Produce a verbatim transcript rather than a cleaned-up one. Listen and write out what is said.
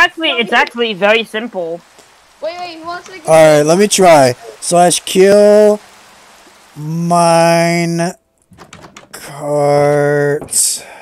actually, it's actually very simple. Wait, wait, he wants to get... Alright, let me try. Slash kill mine carts.